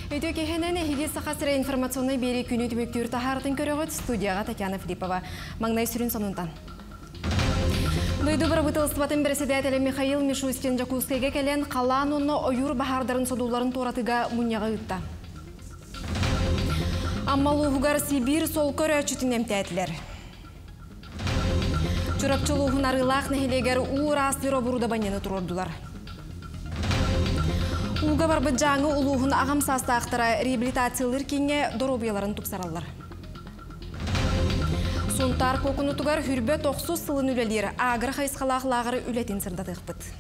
Өйдө кехенен хиге сақасыра информационный бері күні түміктер тахардың көріғыт студияға Татьяна Филиппова. Маңнай сүрін сонунтан. Дойду барабытылыстыбатын председателі Михаил Мишустин Жакускайге келен қалан оны ойыр бахардарын содуларын торатыға мұнияға ұтта. Аммалуғығар Сибир сол көрі өчітін әмтәтілер. Чурапчылуғын арылақ нәхелегер уыр астыра бұруда баняны тұрордулар. Уға барбы жаңы ұлуғын ағам састақтыра реабилитациялыр кеңе доробияларын тұпсаралар. Сонтар көкінутығар хүрбе 90 сылын үлелер ағыр қайсқалақлағыры үлетін сырдатық бұд.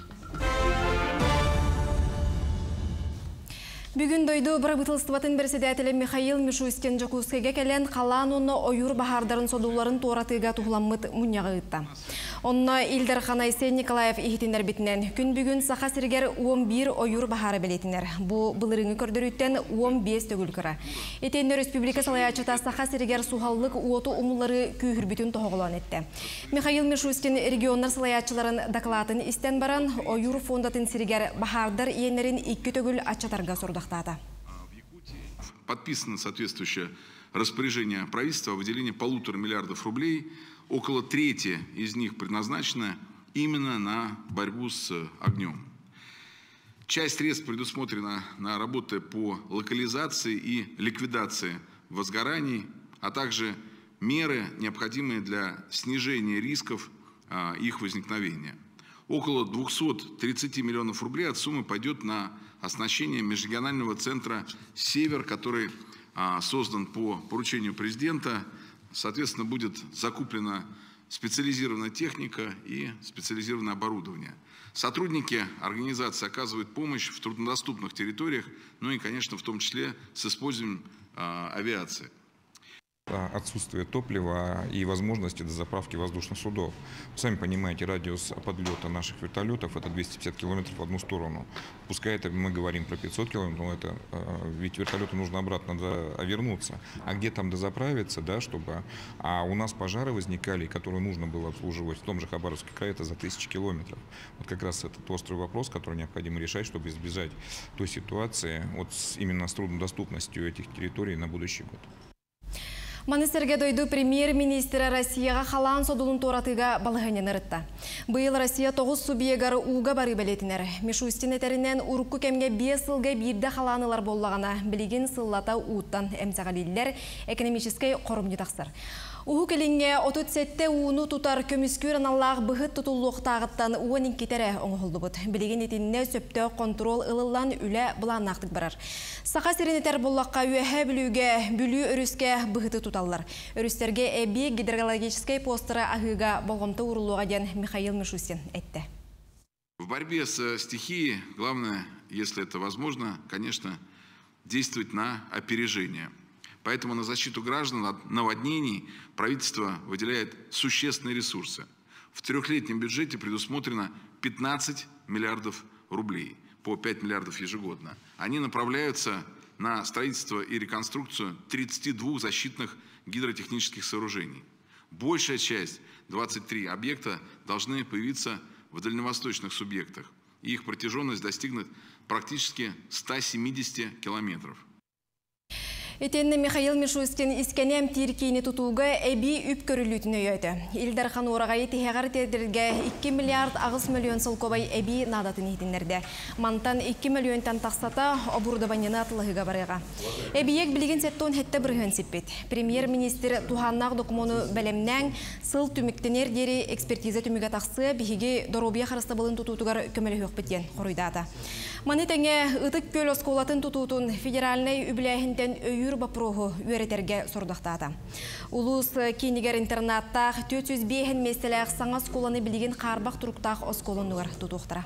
Бүгін дойду барабытылыстыбатын председателі Михаил Мишустин Жакускайге келен қалан оны ойыр бахардарын содуларын торатыға тұғыламмыт мұнияғы ұтта. Онна Илдерхан Айсен Николаев ихтендер бітінен күн бүгін сақа сіргер 11 ойыр бахары білетінер. Бұл бұлырыңы көрдіріттен 15 төгіл күрі. Етендер республика салаячыта сақа сіргер суғаллық уоту умылары күйір бүтін тоғылан етті. Михаил Мишустин регионнар салаячыларын докладын істен баран ойыр фондатын сіргер бахардар енерін 2 төгіл атчатарға сұрдақтады. Подписано соответствующее распоряжение правительства о выделении 1,5 миллиардов рублей. Около трети из них предназначена именно на борьбу с огнем. Часть средств предусмотрена на работы по локализации и ликвидации возгораний, а также меры, необходимые для снижения рисков их возникновения. Около 230 миллионов рублей от суммы пойдет на оснащение межрегионального центра «Север», который создан по поручению президента. Соответственно, будет закуплена специализированная техника и специализированное оборудование. Сотрудники организации оказывают помощь в труднодоступных территориях, ну и, конечно, в том числе с использованием авиации. Отсутствие топлива и возможности дозаправки воздушных судов. Сами понимаете, радиус подлета наших вертолетов это 250 километров в одну сторону. Пускай это мы говорим про 500 километров, но это ведь вертолету нужно обратно вернуться. А где там дозаправиться, да, чтобы... А у нас пожары возникали, которые нужно было обслуживать в том же Хабаровске крае, это за 1000 километров. Вот как раз этот острый вопрос, который необходимо решать, чтобы избежать той ситуации вот именно с труднодоступностью этих территорий на будущий год. Манистерге дойду премьер-министрі Россияға қалан содулын торатыға балығанен ұрытта. Бұйыл Россия 9 субъегары уға бары білетінер. Мишустин етерінен ұрыққы кемге 5 сылға бірді қаланылар боллағана білеген сыллата уыттан әмсағалилер экономическай қорымды тақсыр. Уху келінге отут сетте уыну тутар көміскөр аналлағы бұғыт тұтулуқ тағыттан уының кетері оңғылды бұд. Білеген етінне сөпті контрол ылылан үлі бұлан ақтық барар. Сақа сиренетер боллаққа үйәхе білуге, бүлі өріске бұғыты тұталылар. Өрістерге әбі гидрологическай постыры ағыға болғымты ұрылуға ден Михаил Мишустин әтті. В борьбе с стихией главное, если это возможно, конечно, действовать на опережение. Поэтому на защиту граждан от наводнений правительство выделяет существенные ресурсы. В трехлетнем бюджете предусмотрено 15 миллиардов рублей, по 5 миллиардов ежегодно. Они направляются на строительство и реконструкцию 32 защитных гидротехнических сооружений. Большая часть, 23 объекта, должны появиться в дальневосточных субъектах. И их протяженность достигнет практически 170 километров. Етенне Михаил Мишустин искенем тиркейні тұтуға әбі үп көрілітін өйді. Илдархан орағайы тихеғар тердерге 2 миллиард ағыз миллион сыл көбай әбі надатын етіндерді. Мантан 2 миллионтан тақсата обурда баняны атылығыға барыға. Әбіек білген сәттон хетті бірген сеппет. Премьер-министр Туханнақ докумону бәлемнәң сыл түміктенер дері экспертиза түмігі тақсы бігеге доробия қарыста болын тұтутығар көмелі өкпеттен қорыйдады. Маны тәңе ұтық көл осколатын тұтутын федеральный үбіләйінден өйір бапроғу өретерге сұрдақтады. Улус кенігер интернаттақ 405 местеләқ саңа сколаны білген қарбақ тұрықтақ осколынығыр тұтуқтыра.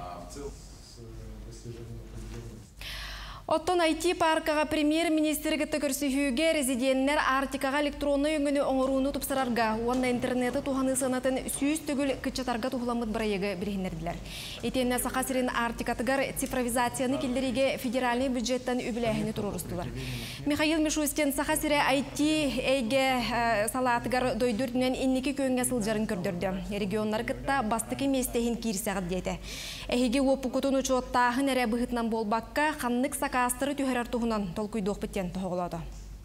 Оттон IT паркаға премьер-министрі көрсіхүйге резиденттер Артикаға электронны өңіні оңыруыны тұпсырарға, онна интернеті туғаны санатын сүйіз түгіл күтчатарға туғыламыд бірайығы білгендерділер. Етенне сақасырын Артикатығар цифровизацияны келдеріге федеральный бюджеттен үбіләхіні тұрырыстылар. Михаил Мишустин сақасыры IT әйге салатығар дойдүрдінен иннекі көнге сылжарын көрдірді. Регионлар кітта бастықы местехін кирсағыд дейді. Әйге опы күтін ұчуаттағын әрі бұғытнан болбаққа қанлық закастыры түһәрәр туһунан толкуйдук биттен тоголоду.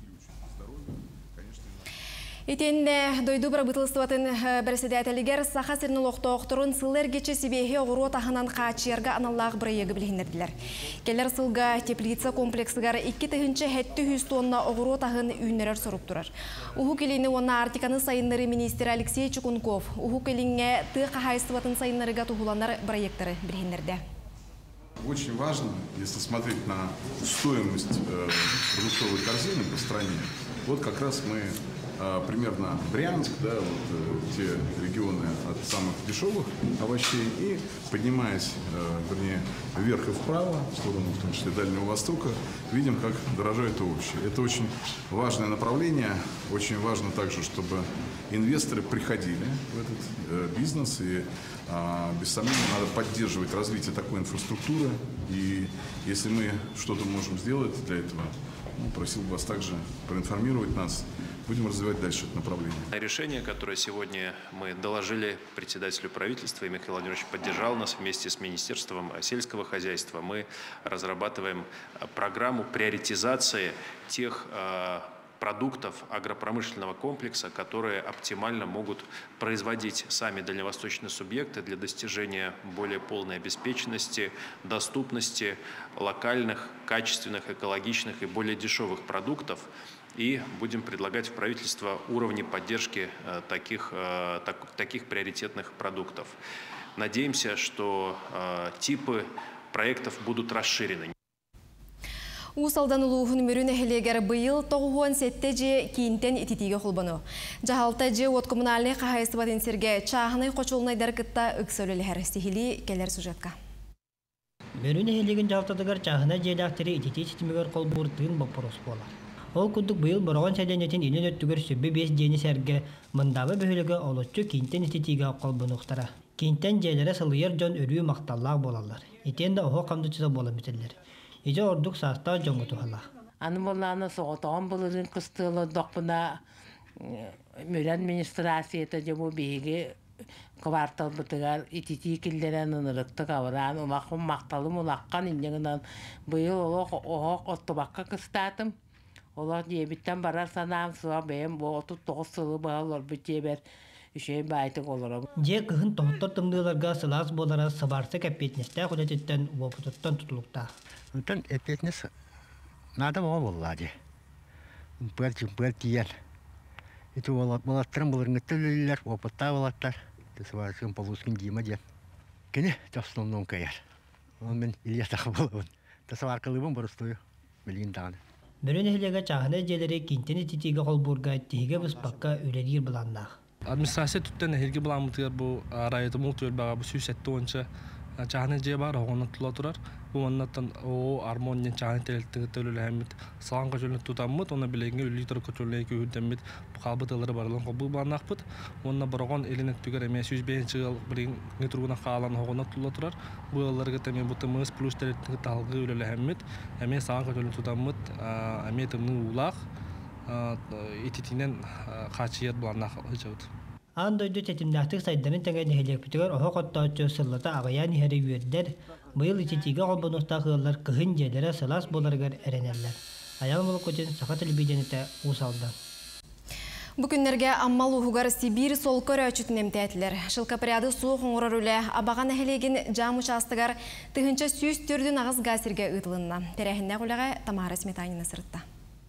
Итенне дойду брабытылыстыбатын председателигер саха сирнул оқтоқтырын сылыр гече сибехи оғыру тахынан қачырға аналлағы бірайығы білгендерділер. Келер сылға теплица комплексігар 2 тыгынчы хетті 100 тонна оғыру тахын үйнерер сұрып тұрар. Уху келіні онна артиканы сайынлары министр Алексей Чукунков, уху келінге тық қайыстыбатын сайынларыға тухуланар бірайықтары білгендерді. Очень важно, если смотреть на стоимость продуктовой корзины по стране, вот как раз мы примерно Брянск, да, вот те регионы от самых дешевых овощей и поднимаясь, вернее, вверх и вправо, в сторону, в том числе Дальнего Востока, видим, как дорожают овощи. Это очень важное направление. Очень важно также, чтобы инвесторы приходили в этот бизнес. И, без сомнения, надо поддерживать развитие такой инфраструктуры. И если мы что-то можем сделать для этого, просил бы вас также проинформировать нас. Будем развивать дальше это направление. Решение, которое сегодня мы доложили председателю правительства, и Михаил Владимирович поддержал нас вместе с Министерством сельского хозяйства. Мы разрабатываем программу приоритизации тех продуктов агропромышленного комплекса, которые оптимально могут производить сами дальневосточные субъекты для достижения более полной обеспеченности, доступности локальных, качественных, экологичных и более дешевых продуктов. И будем предлагать в правительство уровни поддержки таких приоритетных продуктов. Надеемся, что типы проектов будут расширены. Усалдан улуғын мөрін әхілегер бұйыл тоғуын сетте же кейінтен ититиге құлбану. Жағалта же от коммунальный қағайсыбатын серге чағыны қочулынай дәркітта үксөлілер стихили келер сюжетка. Мөрін әхілеген жағалтадығар чағына желақтері итити сетімігер қол бұртығын бапырос бола. Ол күндік бұйыл бұраған сәденетін елін өттігір сөбі 5 дені сәрге мұндабы бөхілігі олытчы кейінтен ититиге қолбын ұқтара. Кейінтен желері сылыйыр жон өрі мақталлақ болалар. Итен де оғы қамдычыда бола бітілер. Ece orduk sağta jongu tuhala. Anı bollana soğutan bulurun kıstığı dokbuna müren administrasiyete jamu bihigi kvartal bıtıgar ititi killeren ınırıktı kavran umakım maktalım ulakkan inceğinden bu yıl oğuk ottubakka kıstatım. Ola diyebitten barar sanam suğa benim bu 39 sılı bağlar bütçeberüşey baytık olurum. Je kıhın tohuttar tımdığılarga sılas bolara sıvarsa kapetneste kudatetten vapututtan tutulukta. Ondan etnesi nada mı vallahi. Partiyen. Itu valatran bulurun tülüller, vapatta valatlar. Tesvarsın paluskin diyema diyen. Kene taslannon kayar. On ben İlyas Akbal'ın. Tesvarkalığım barıstoyu. Bilin tane. Börün ehlige çağına jeleri kinteni titiga kolburga tihiga buspakka üredir bulanlar. Administrasiya tütten ehilgi bulanmıtır bu arayetı multiyol bağa bu süysetti onca çağına je var hoğuna tula turar. Bu anlattan o armonyen çağına teleltüğütölü hemmet sağan kaçölünü tutamıt ona bilenge ülütür kaçölüne köhüddemmit qalbıtaları barılan qobu banaqpıt onna barağın eline tüger emes 105 yıl birin neturguna qalan hoğuna tula turar. Bu yıllarga temen bu tımız plus teleltüğü talgı ülülü hemmet emes sağan kaçölünü tutamıt emetimnin ulaq ititinen qaçiyat bulanaq hıcağıt. Andoydu tetimdahtık saydanın tengeni helikopter oha qottağıcı sırlata ağayan iheri üyediler. Bu yıl ititiga olbanıqta qığırlar kıhın jelere sılas bolargar erenerler. Ayal mılık öten sağa televizyonete usaldan. Bugünlerge ammal uğugar Sibir solkör öçütünem tәтілер. Шылкапыряды суық оңырар үлі абаған әхелеген жам участығар тұхынча сүйіс түрдің ағыз газерге ұтылынна. Тәрәхінде құлаға Тамара Сметанина сырытта.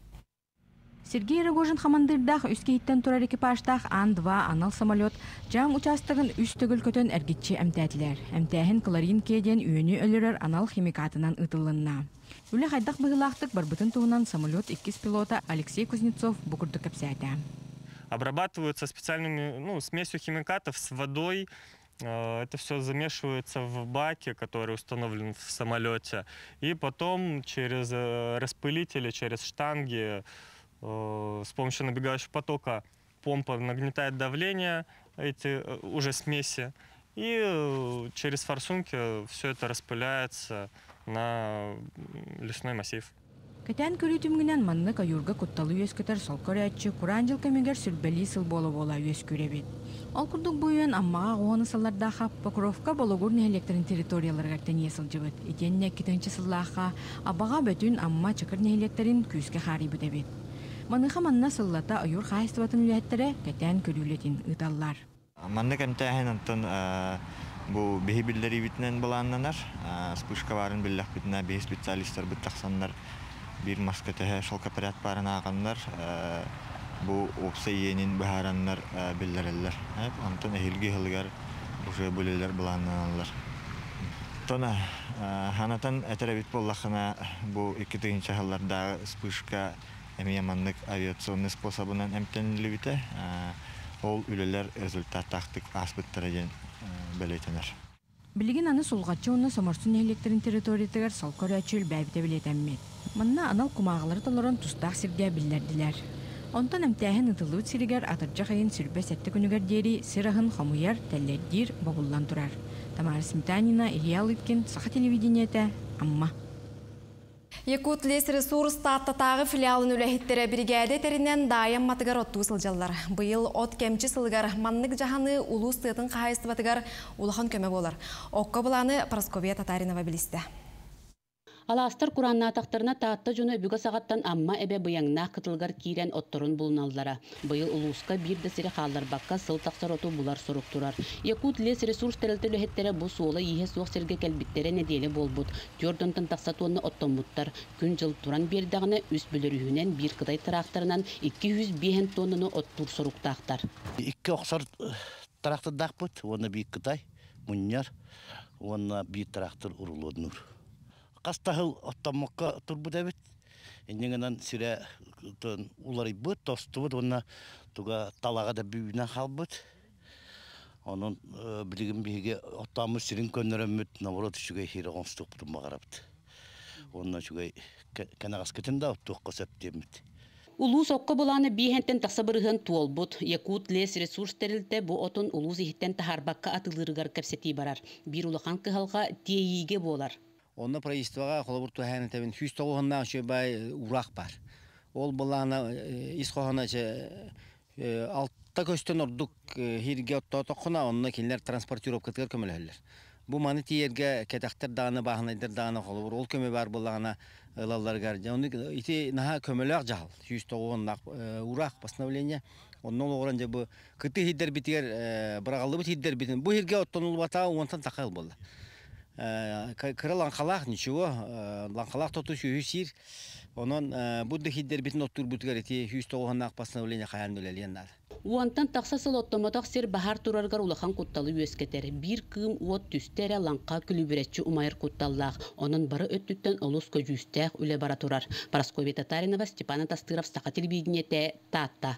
Сергей Рогожин хамандырдах үскейттен турар экипаждах Ан-2 анал самолет жам участығын үстігіл көтін әргетчі әмтәтілер. Әмтәхін кларин кеден үйіні өлірер анал химикатынан ұтылынна. Үлі қайдақ бұғылақтық барбытын туғынан самолет 2 пилота Алексей Кузнецов бұқырды көпсәді. Обрабатываются специальными смесью химикатов с водой. Это все замешивается в баке, который установлен в самолете. И потом через распылители, через штанги с помощью набегающего потока помпа нагнетает давление эти уже смеси. И через форсунки все это распыляется на лесной массив. Кетен көрүтүмгүнен манны каюрга кутталы үескетер солкорячы Куранжыл кемегер сүрбели сыл бола үес көребит. Ол курдук буйын аммаға оғаны сыллардаға Покровка бологур нехелектерин территорияларга тение сылжыбыт. Этенне китенчи сыллаға абаға бөтүн амма чакыр нехелектерин күске хари бүтебит. Маныха манна сыллата аюр хайыстыбатын үлеттере кетен көрүлетин ыталлар. Манны кемтәһен антон бу беһи биллери битнен буланнанар. Спушка барын биллах битнә беһи специалисттар биттахсаннар. Bir maskete şol kaparat barına ağanlar bu opsiyenin baharanlar bildirirler. Hep Anton ehilgi hılgar bu şey bölüler bulananlar. Tona hanatan eterebit bollahına bu iki tığınca hıllarda spuşka emiyamanlık aviasyonlu sposobundan emtenli bite ol üleler rezultat taktik aspıttıracın belirtenler. Билигин аны сулгачы уны самарсын электрин территориятыгар салкорячыл бәбите билетеммет. Манна анал кумағылары толорон тустақ сирге билдердилер. Онтан әмтәһен ытылыут сиригер атыржа хайын сүрбе сәтті күнігер дери сирахын хамуяр тәллердир бабуллан турар. Тамара Сметанина, Илья Лыткин, Саха телевидениете, Амма. Якут лес ресурс тағы филиалын үләхеттері бригade терінен дайым матыгар отту сылжалар. Бұйыл от кемчі сылгар маннык жаханы улус тыытын қайысты батыгар улахан көмі болар. Оққа бұланы Прасковия Татаринова білісті. Аластар Куранна тақтарына таатта жуны бүгі сағаттан амма әбе бұяңна қытылғар кейрен отторын бұлыналдара. Бұйыл улуска бір дәсірі қалдар баққа сыл тақсар оту бұлар сұрық тұрар. Якут лес ресурс тәрілті лөхеттері бұл суылы ие суық серге кәлбіттері неделі болбұд. Жордонтын тақсатуыны оттомуттар. Күн жыл туран бердағыны үс бүлірігінен бір қыдай тарақтарынан 205 тоннаны оттур сұрық тақтар. Икі оқсар тарақтар дақ бұд, оны бір қыдай, мұньяр, оны бір тарақтар ұрылуыдыныр. Қастағыл оттамаққа тұрбы дәбет. Енеңінен сірі улары бұд, тосты бұд, оны тұға талаға да бүйінен қал бұд. Оның білігін бейге оттамы сірін көнірі мүд, наоборот үшіге хері қонстық бұдың мағарабыд. Оның үшіге кәнағас кетін да оттуққа сөптемід. Улус оққа бұланы бейхенттен тақсабырығын туолбұд. Якут лес ресурс тәрілді бұ отын улус ехеттен тахарбаққа атылырығар кәпсети барар. Bir улахан кығалға дейіге болар. Онна правительствоға қолабыр туһаны тәбін 109-нан шөбай урақ бар. Ол бұланы исқоғана алтта көстен ордық хирге оттоқына, онна келер транспортировкатығар көміләлер. Бұ маны тиерге кәтәқтер дағаны, бағынайдыр дағаны қолабыр. Ол көмі бар бұлағына ылаларғар. Оны ити наға көміләқ жағыл. 109-нан урақ постановление. Оннан оғыран бұл күтті хиддер бітігер, бірағалды бұт хиддер бітін. Бұ хирге оттон ұлбата, онтан тақайыл болды. Кыры ланқалақ, ничего, ланқалақ тоту шүйісір. Онын бұдды хиддер бітін оттур бұтығар еті 109-нақ постановление қаян өлелейіннар. Уантан тақсасыл оттоматақ сер бахар турарғар улахан құтталы өскетері. Bir кым уот түстері ланқа күлібіретші умайыр құтталлақ. Онын бары өттіттен олыс көжістәқ үлі бара турар. Прасковия Татаринова, Степана Тастыров, Саха телевидениете, Тата.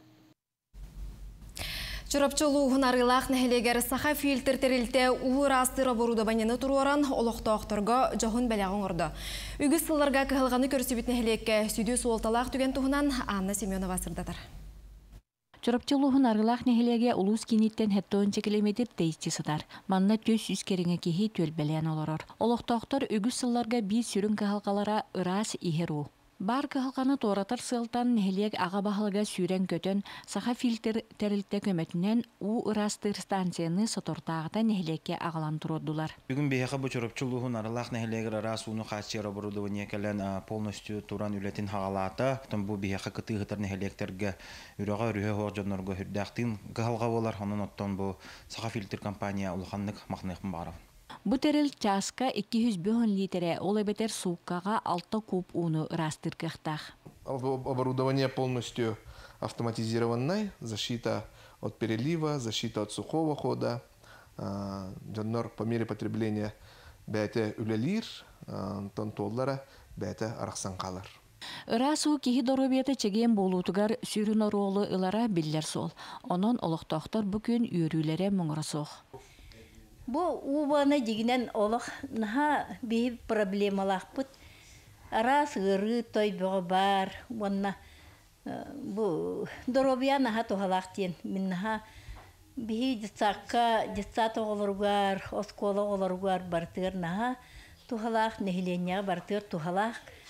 Чорапчылуғын арғылақ нәхелегер саха фильтр терілте уыр астыра боруда баняны тұруаран олықтауқтырға жоғын бәліғын ұрды. Үгіз сылларға кығылғаны көрсібіт нәхелекке сүйді суолталақ түген тұғынан Анна Семенова сырдатыр. Чорапчылуғын арғылақ нәхелеге улус кенеттен 10 километр тейсті сыдар. Манна төс үскеріңе кехей төл бәліғын олырыр. Олықтауқтыр үгіз сылларға бей сүрін кығылғалара ырас ихеру. Бар кығылғаны торатар сылтан нәхелег аға бағылыға сүйрен көтін саха фильтр тәрілті көмәтінен у ырастыр станцияны сотортағыта нәхелекке ағалан тұрудылар. Бүгін бейхі бұл чорапчылуғын арылақ нәхелегір арас уны қасияр обырудывын екелен полностью туран үлетін хағалаты. Бұл бейхі кытығытар нәхелектерге үріға үрігі ғоржанларға хүрдәқтін кығылға болар. Оның оттан бұл саха фильтр компания ұлғанлық мақнықын барып. Бу терил часка 200 литре олебетер суккага 6 куб уну ырастыр кыхтах. Оборудование полностью автоматизированное, защита от перелива, защита от сухого хода. Джаннор по мере потребления бәте үлелир, тонтоллара бәте арақсан қалар. Ырасу кихи доробията чеген болутугар сүрін оролы ылара биллер сол. Онон олықтақтар бүкін үйрүлері мұңырасоқ. Бу убаны дигинен олох наха би проблемалах пут раз гыры той бар вонна бу доробия наха тохалахтен миннаха би дитсата олоргар оскола олоргар бартыр наха тухалах нехления бартыр тухалах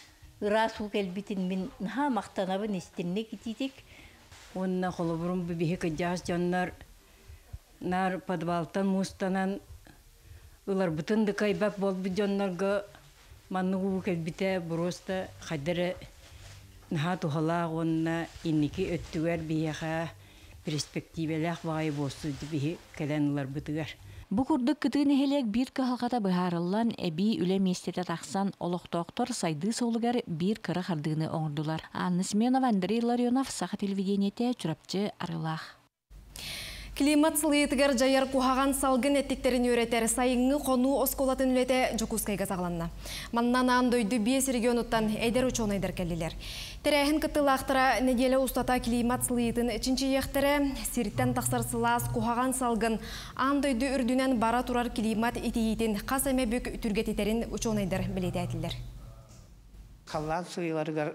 ырасу келбитин мен наха мактанабын истинне кититик. Онна холобурун бибихи кыджас жоннор нар подвалтан мустанан ылар бутынды кайбак болбу жоннорго маннугу келбите просто хадere наха тухала онна инники өттүгөр бияха перспективелах бай босу дибихи келенлар бутыгар. Бу курдук кытын эхелек бир кахалгата быхарыллан эби үле местете таксан олохтоктор сайды солугар бир кыры хардыны оңдулар. Анна Сменова, Андрей Ларионов, Саха телевидениете, чурапчы Арылах. Климат сылыйтыгар жайар кухаган салгын эттиктерин өретер сайыңы кону осколатын үлете Жокускайга сагланна. Маннан андойду 5 регионуттан эдер учон эдер келилер. Терехин кытылақтыра неделе устата климат сылыйтын ичинчи ехтере сирттен таксарсылас кухаган салгын андойду үрдүнен бара турар климат итиитин кас эме бүк түргетитерин учон эдер билететилер. Халлан сыйларыгар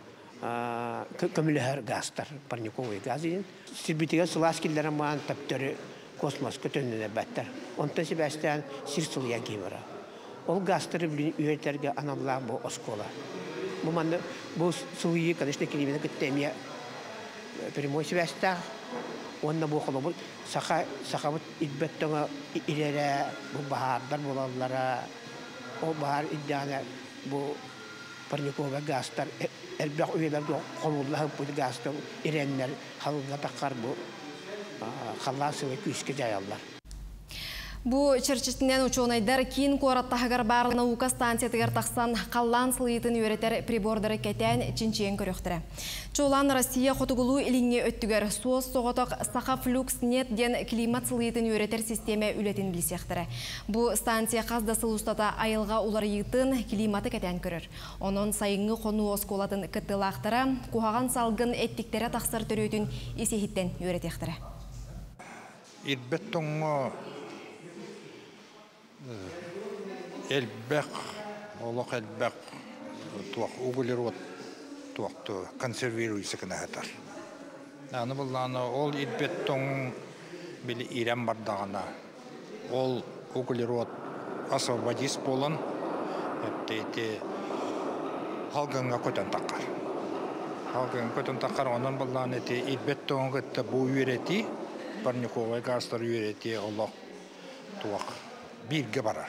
көмілер газдар, парниковый газы. Сирбитіген сыласкиллері маған таптары космос көтөніне бәттір. Онтан себәстен сир сылыя кейбірі. Ол газдары білін үйертерге аналлағы бұл оскола. Бұл сылыйы, конечно, келемені күттемия прямой себәстен. Онна бұл қолы бұл сақабыт идбеттіңі ирері бұл бағардар болалары. Ол бағар идданы бұл парниковый газдар элбек үйелерге қолулығы бұл газдың иреннер халыға таққар бұл қаласығы күйіске жайалар. Бу черчетинен учонайдар кин қораттағығар бар наука станциятығар тақсан қаллан сылыйтын өретер прибордары кетен чинчиен көріқтірі. Чолан Россия қотығылу иліңе өттігер соз соғытық сақа флюкс нет ден климат сылыйтын өретер системе үлетін білсектірі. Бу станция қазда сылыстата айылға улар йытын климаты кетен көрір. Onun сайыңы қону осколатын кіттілақтыры, кухаған салғын әттіктері тақсар түретін есехіттен өретектірі. Элбек, олық элбек, туақ углерод, туақты консервируйсы кінәғатар. Аны бұлланы ол элбеттің білі ирен бардағына, ол углерод освободис болын, халғынға көтен таққар. Халғынға көтен таққар, онын бұлланы элбеттің ғытты бұл үйреті, парниковый газдар үйреті олық туақ бірге барар.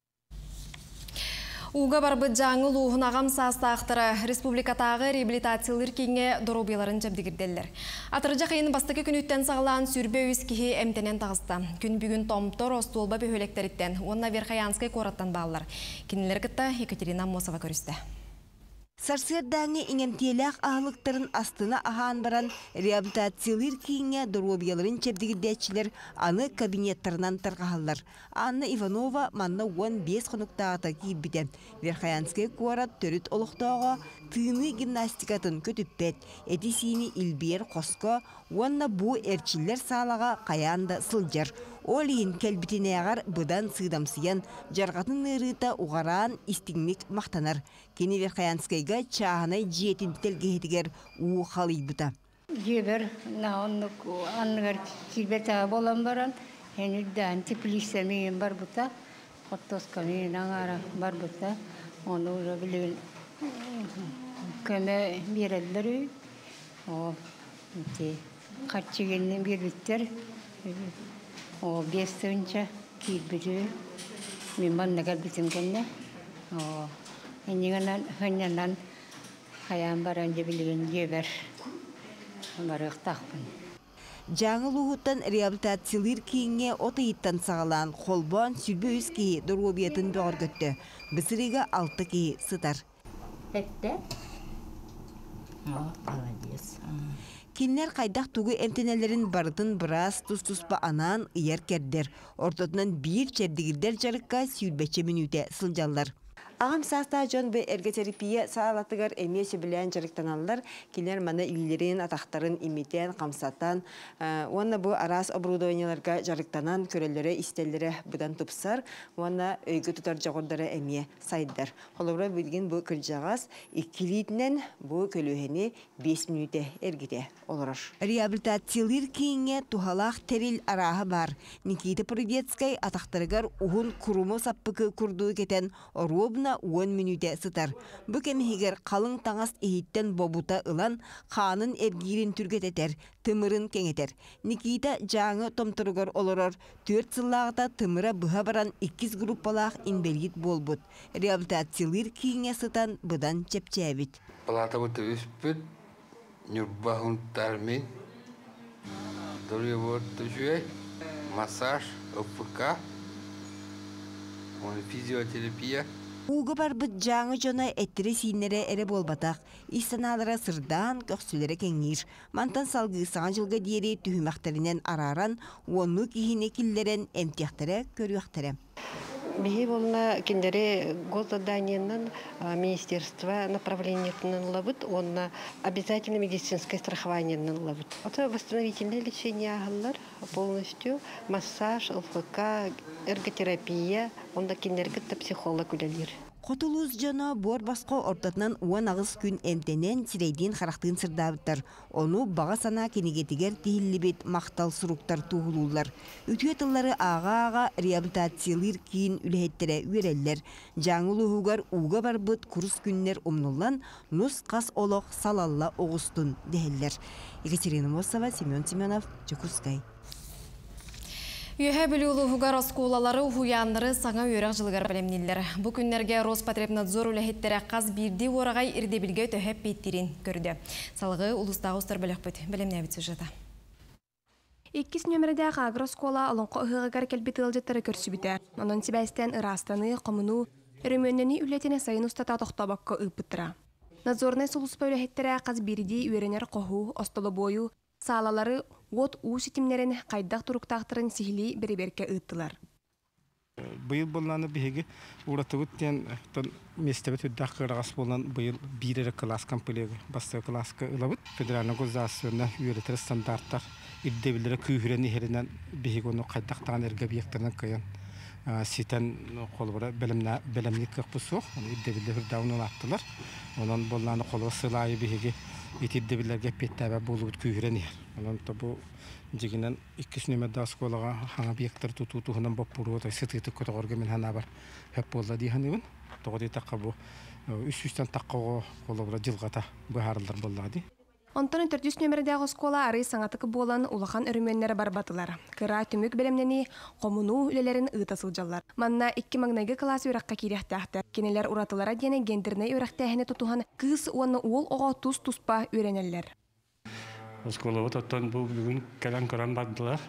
Уға барбы жаңыл уғын ағам састақтыры республикатағы реабилитациялыр кеңе доробияларын жабдегірделер. Атыржа қайын бастықы күніттен сағылан сүрбе өз кеге әмтенен тағысты. Күн бүгін томтор остолба бөхөлектеріттен, онна Верхаянскай қораттан бағылар. Кенелер кітті Екатерина Мосова көрісті. Сарсырдаңы иңемтелек ағылықтарын астына аған баран реабилитациялыр кейінге доробияларын чебдігідетчілер аны кабинеттерінен тарғалар. Анна Иванова манна 15 қонуқтағыта кейбіден. Верхаянскай қуарат төріт олықтауға тыны гимнастикатын көтіппет. Әдесіні Илбер Қоско, онна бұ әрчілер салаға қаянда сылжар. Олейін кәлбітінеғар бұдан сыдамсыян, жарғатын ұрыта уғаран истигмик мақтанар. Кені Верхаянскайға чағынай жетін телгейтігер уы қалый бұта. Жебір, анығар килбета болан баран, әнілден теплисемейін бар бұта, қоттоскамейін аңара бар бұта, оны ұжа білігін көмі берелдер үй, қатшығынның бербіттер, o biyasınca kibiri mimman nagal bitin kenne o inningan hanyanan hayam baranja bilgen jeber barık takpın. Жаңыл уғыттан реабилитациялыр кейінге отайыттан сағалан қолбан сүлбе өз кейі дұрғобиетін бөғір көтті. Бісіреге 6 кейі сытар. Әтті? Молодец. Кинлер қайдақ туғы әмтенелерін барытын біраз тұс-тұспа анан ұяр кердер. Ортотынан бір чердігілдер жарыққа сүйлбәтші минуте сылжалар. Ағам саста жон бе эрготерапия сағалатығар әмеші білән жарықтаналар. Кинлер мана үйлерін, атақтарын имитен, қамсаттан. Онна бұл арас оборудованияларға жарықтанан көрелері, истелері бұдан тұпсар. Онна өйгі тұтар жағырдары әме сайдар. Қолыбыра білген бұл күлжағас, ikilitinen bu kölüheni 5 minüte ergide olur. Реабилитациялыр кейінге тухалақ терил арағы бар. Никита Прудецкай атақтарығар ұғын күрумы саппықы күрдуы кетен оруобна уонна 10 минуте сытар. Бу кемихигер қалың таңас ehitten бобута ылан ханын эргирин түргететер, тымырын кеңетер. Никита жаңы томтыргор олорор, 4 сыллағыта тымыра бұға баран 2 группалақ инвалид болбут. Реабилитациялыр кийіңе сытан бұдан чепчәбит. Палата бұты үспіт, нүрбағын тәрмен, дұры жүйе, массаж, ОПК, физиотерапия. Уғы бар бұд жаңы жона әттірі сейінлері әрі болбатақ, истаналара сырдан көксілері кеңгір. Мантан салғы саған жылға дейері түйімақтарынан араран, оны кейіне келлерін әмтияқтары көріяқтары. Беги волна киндере госзаданиеннан министерства направлениеннан лабыт, он обязательно медицинское страхование лабыт. Это восстановительное лечение агаллар, полностью массаж, ЛФК, эрготерапия, он киндерге психолог үлелер. Котулуз жана бор басқа ортатынан уан ағыз күн әмтенен сирейден харақтын сырдабыттар. Оны баға сана кенегетігер тейілібет мақтал сұруқтар туғылулар. Үтуетілері аға-аға реабилитациялыр кейін үліхеттері өрелер. Жаңылы ұғығар уға бар бұд күріс күннер омнулан нұс қас олық салалла оғыстын дәхелер. Екатерина Мосова, Семен Семенов, Чекускай. Үйе білуілі ұғығар осколалары ұғуянлары саңа өрек жылғар білемнелер. Бұл күннерге Роспотребнадзор үләхеттері қаз бірді орағай ирдебілге төхеп беттерін көрді. Салығы ұлыстағы ұстар білек бұд. Білемне әбіт сюжеті. 2 нөмірдегі агроскола алынқы ұғығығар кәлбеті ылжеттері көрсі біті. Онын себәстен ырастаны, қомыну, үрімөннені үлетіне сайын ұстата тоқтабаққа ұпыттыра. Надзорнай сұлыспа үләхеттері қаз бірді үйренер қоғу, остылы бойы, салалары от у сетимнерин кайдак туруктактырын сихили береберке ыттылар. Быйыл болланы биһиги уратыбыт тен местебет үддак кырагас болан быйыл бирere класс комплегі басты класска ылабыт федеральный государственный үйрөтер стандарттар иддебилere күйрен ихеринен биһиги ону кайдактаган эргебиектеринен кыйын ситен колбура белемник кыппусу иддебилер даунун аттылар онон болланы колу сылайы биһиги итиддебилерге петтәбә булып күйрен ихер онон табу жигинен 2 нөмірді асколаға хаңа биектер тұтуғынан боп бұруы сететі көтіғырға мен хана бар хөп болды дейханығын. Тоғыды таққа бұ үс-үстен таққаға қолы бұра жылғата бұхарылдар болады. Онтаны 4 нөмірдегі аскола ары саңатықы болан улахан үріменлері барбатылар. Кыра түмік білемнені қомыну үлелерін ұйтасылжалар. Манна 2 маңнайғы класс өраққа керектәқті. Кенелер ұратылара дені гендеріне өрақтәхіне тұтуған қыз оны ол оға тұс-тұспа өренелер. Осколовод оттон бу бүгүн келен көрөн бардылар.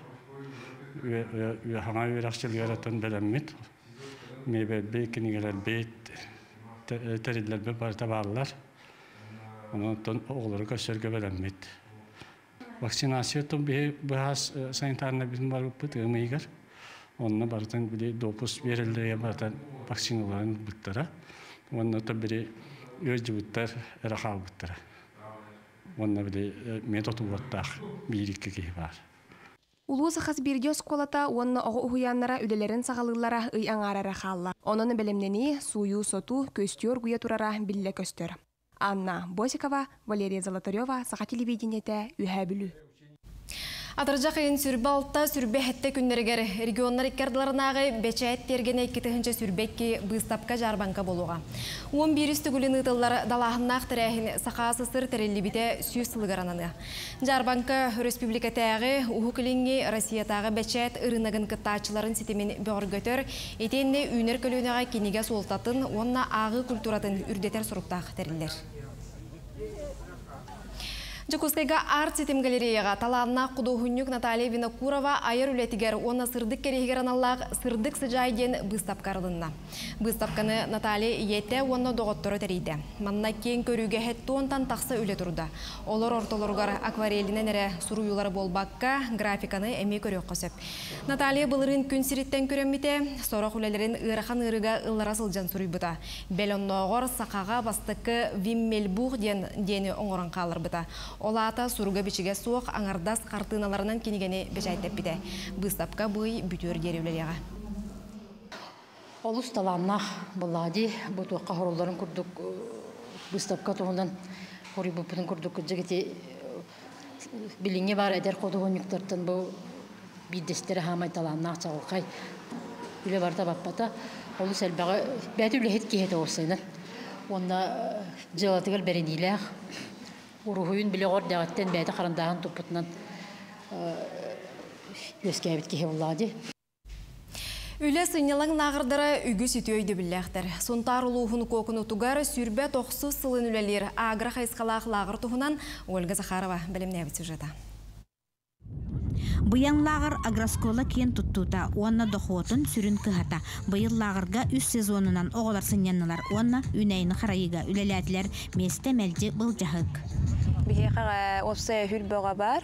Хана үйрәкчилгәр оттон белеммит. Мебе бекинигелер бет териллер бе бар табаллар. Онтон оглары көсөргө белеммит. Вакцинация тон бихас санитарный bizim бар бутыгымыгар. Онна бартан били допус берилди бартан вакциналарын буттара. Онна то бери өҗүттер рахал буттара. Онна били метод уаттах бирикке бар. Улуус хас бирди осколата онна ого уяннара үлелерин сагалылара ый аңарара халла. Онун белемнени сую соту көстөр гуя турара билле көстөр. Анна Босикова, Валерия Золотарева, Саха телевидениете Үһәбүлү. Атыржа кайын сүрбалта сүрбе хетте күннергер регионнар иккардыларынағы бечайт тергене 2-нче сүрбекки быстапка жарбанка болуға. 11 түгілін ұтылар далағыннақ тірәхін сақасы сыр тәрелібіде сүйіз сылғарананы. Жарбанка республика тәғі ұху кілінге Россиятағы бечайт ұрынағын кыттачыларын сетемен бөғір көтір, етенне үйнер көлінеға кенеге солтатын, онна ағы культуратын үрдетер сұрықтақ тәрелер. Жакускайга арт сетим галереяға таланна Кудохунюк Наталья Винокурова айыр үлетігер оны сырдық керегер аналлақ сырдық сыжайден быстап қарылынна. Быстапқаны Наталья ете оны доғыттыры тәрейді. Манна кен көріге хетті онтан тақсы үле тұрды. Олар орталырғар акварелінен әрі сұруюлары болбаққа графиканы әме көрек қосып. Наталья бұлырын күн сиреттен көреммете, сорақ үлелерін ұрақан ұрыға ұллара сылжан сұруй бұта. Белонноғыр сақаға бастықы Виммелбух дені оңырын қалыр бұта. Олата суруга бичиге суық аңардас қартыналарынан кенегені бежайттеп біде. Быстапқа бұй бүтөр деревлелеға. Олыс таламна бұлади, бұтуаққа хороларын күрдік быстапқа туғындан хори бұпытын күрдік жігіте біліңе бар әдер қодығынықтартын бұл бидестері хамай таламна ақчағылқай. Үлі барда баппата Олу сәлбәғі бәті үлі хет кейет орсайнан. Онна жылатығыр бәренейләғ. Урухуын біле ғор дәғаттен бәті қарындағын тұппытынан өскәбіт кейе олады. Үлі сыйнылың нағырдары үгі сүті өйді білләқтір. Сонтар ұлуғын көкіні тұғары сүрбе 90 сылын үлелер агра қайсқалақ лағыр тұғынан Ольга Захарова білімне әбіт сюжета. Бұян лағыр агроскола кен тұттута, онна доқуотын сүрін кығата. Бұйыл лағырға үс сезонынан оғылар сынянылар, онна үнәйіні қарайыға үлеләділер месті мәлді бұл жағық. Бейқаға опсая хүрбөға бар,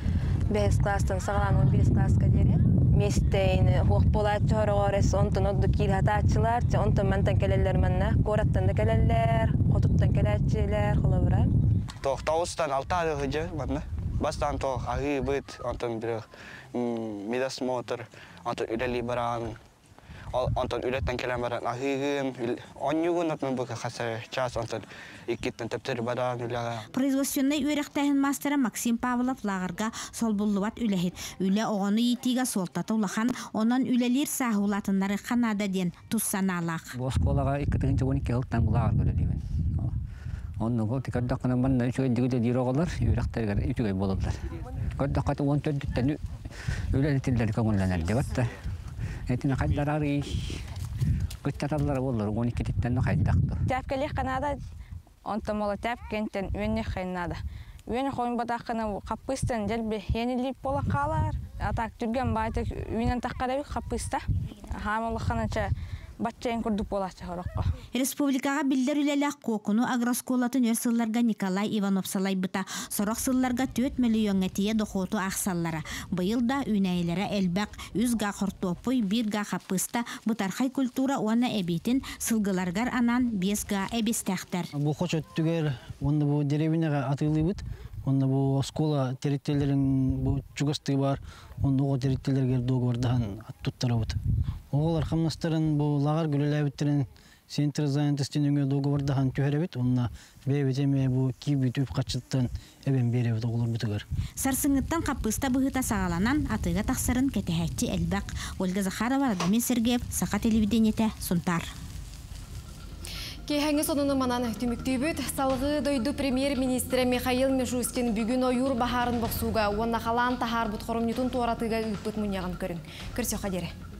5 кластың сағылан 11 класска дері. Местейін хоқ болат жоғырғарес, онтын одды кейл хатачылар, онтын мәнтін келелер мәнна, қораттан да келелер, қотуттан келетчілер, қолы Тоқтауыстан 6 ады ғыжы мәнна. Бастан тоқ ағы бұд, онтын бір медосмотр, онтын үлелі баран, онтын үлеттен келен баран ағығым, онюғын онтын бұқы қасыр час, онтын иккеттен тәптір баран үлеға. Производственный үйректәхін мастера Максим Павлов лағырға сол бұллуат үләхет. Үлі оғыны етіға солтаты ұлақан, онан үлелер сағылатынлары қанада ден тұссаналақ. Босколаға 2-12 жылдан бұлағыр көрелеймін. Оннугу тикаддаккана манна үчөйдүгүдө дироголор үйрактарга үчөгөй бололдор. Каддакката 14-тен үлелетилдер көңүллөнөр деп атты. Этине кайдарары кыттаталар болор 12-тен кайдактыр. Тәпкелек канада онтон мола тәпкентен үйне хайнада. Үйне хойн батаккана капыстан желбе енилип бола калар. Атак түрген байтык үйнен таккара капыста. Хамылыкканача Батчайын күрдік боласы хораққа. Республикаға білдер үлелі қоқыну агросколатын өрсылларға Николай Иванов салай бұта. Сорық сылларға 4 миллион әтие доқоту ақсаллара. Бұйылда үнәйлері әлбәқ, үзға құртопой, бірға қапыста, бұтархай культура оны әбетін сылғыларғар анан 5-ға әбестәқтер. Бұл қош өттігер, онда бұл деревенеға атылы бұд. Онда бұл скола территорияларын бұл чугасты бар, онда оғы территорияларға доғырдахан аттуттары бұд. Оғылар қамнастарын бұл лағар гүлеләбіттерін сентр занятостен өңе доғырдахан түйәребет, онда бәйбетеме бұл кейбет өп қатшыттан әбен беребет оғылар бұтығыр. Сарсыңыттан қапыста бұғыта сағаланан атыға тақсырын кәтіхәтчі әлбәқ. Ольга Захарова, Радамин Сергеев, Сақа телевидениеті, Сунтар. Кейхәңі сонуны манан түміктейбіт, салғы дойду премьер-министрі Михаил Мишустин бүгін ойур бахарын бұқсуға, онна қалан тахар бұт қорым нютун туаратыға үппіт мұнияған көрін. Көрсе қадері.